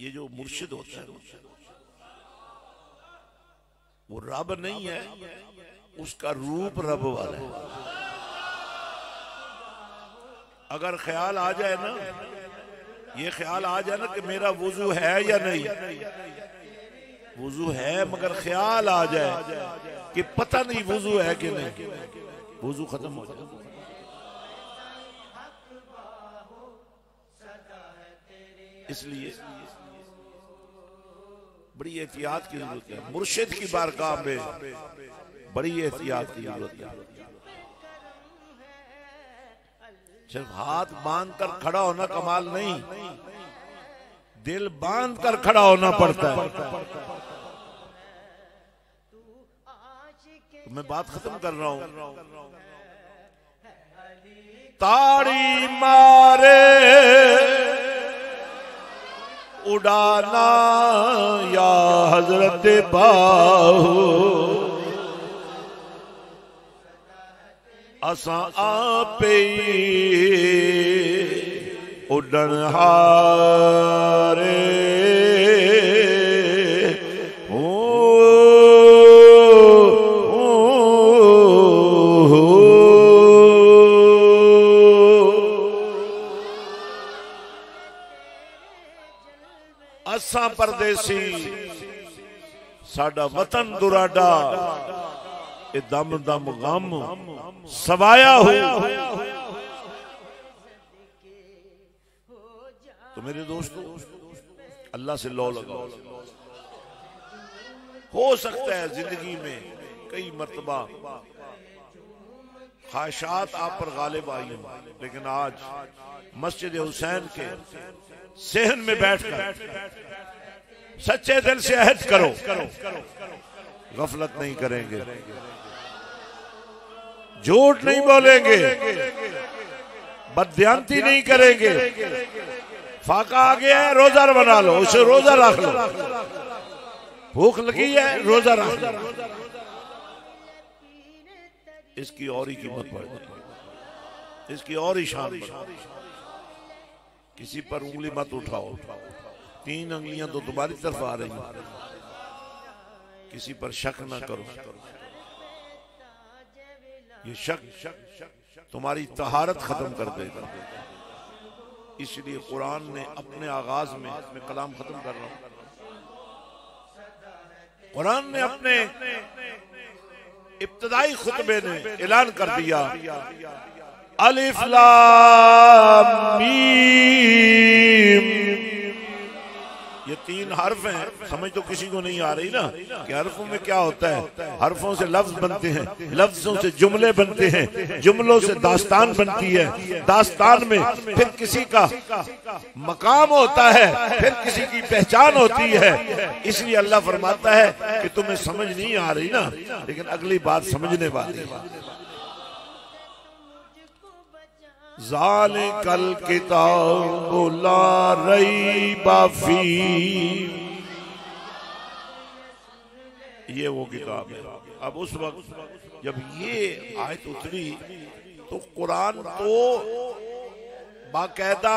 ये जो मुर्शिद होता है वो रब नहीं है, उसका रूप रब वाला है। अगर ख्याल आ जाए ना, ये ख्याल आ जाए ना कि मेरा वुजू है या नहीं, वुजू है मगर ख्याल आ जाए कि पता नहीं वुजू है कि नहीं, वुजू खत्म हो जाए। इसलिए बड़ी एहतियात की जरूरत है। मुर्शिद की बारगाह में बड़ी एहतियात की जरूरत है। सिर्फ हाथ बांध कर खड़ा होना कमाल नहीं, दिल बांध कर खड़ा होना पड़ता है। तो मैं बात खत्म कर रहा हूं। ताड़ी मारे उड़ाना या हजरत बाहू, असा आपे उड़न हारे असा परदेसी, साडा वतन दुराडा, ए दम दम गम सवाया हो। तो मेरे दोस्तों, अल्लाह से लौ लगाओ। हो सकता है जिंदगी में कई मर्तबा ख्वाहिशात आप पर गालिब आई हो, लेकिन आज मस्जिद हुसैन के सेहन में बैठकर सच्चे दिल से अहद करो, गफलत नहीं करेंगे, झूठ नहीं बोलेंगे, बदयांती नहीं करेंगे। फाका आ गया है, रोजा बना लो, उसे रोजा रख लो। भूख लगी है, रोजा रख लो। इसकी और ही कीमत बढ़, इसकी और ही शान बढ़। किसी पर उंगली मत उठाओ, 3 उंगलियां तो तुम्हारी तरफ आ रही हैं। किसी पर शक ना करो, ये शक तुम्हारी तहारत खत्म कर देगा। इसलिए कुरान ने अपने आगाज में, मैं कलाम खत्म कर रहा हूं, कुरान ने अपने इब्तदाई खुतबे में ऐलान कर दिया, अलिफ लाम मीम। ये 3 हर्फ हैं। समझ तो किसी को नहीं आ रही ना कि हर्फों में क्या होता है। हर्फों से लफ्ज बनते हैं, लफ्जों से जुमले बनते हैं, जुमलों से दास्तान बनती है, दास्तान में फिर किसी का मकाम होता है, फिर किसी की पहचान होती है। इसलिए अल्लाह फरमाता है कि तुम्हें समझ नहीं आ रही ना, लेकिन अगली बात समझने वाली है। ज़ालिकल किताबु ला रैबा फीह, ये वो किताब है। अब उस वक्त जब ये आयत उतरी तो कुरान तो बाकायदा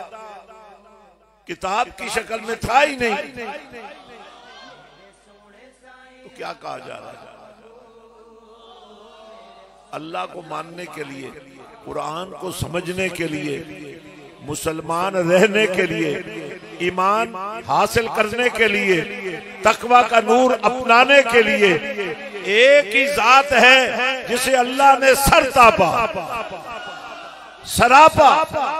किताब की शक्ल में था ही नहीं, तो क्या कहा जा रहा है? अल्लाह को मानने के लिए, कुरान को समझने के लिए, मुसलमान रहने के लिए, ईमान हासिल करने के लिए, तकवा का नूर अपनाने के लिए एक ही जात है जिसे अल्लाह ने सरतापा, सरापा।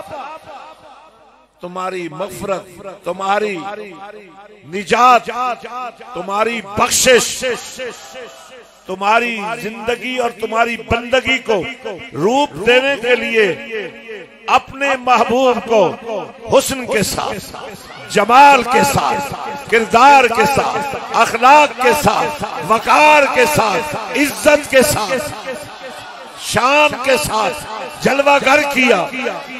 तुम्हारी मग़फ़िरत, तुम्हारी निजात, तुम्हारी बख्शिश, तुम्हारी जिंदगी और तुम्हारी बंदगी को रूप देने के लिए अपने महबूब को हुस्न के साथ, जमाल के साथ, किरदार के साथ, अखलाक के साथ, वकार के साथ, इज्जत के साथ, शान के साथ जलवागर किया।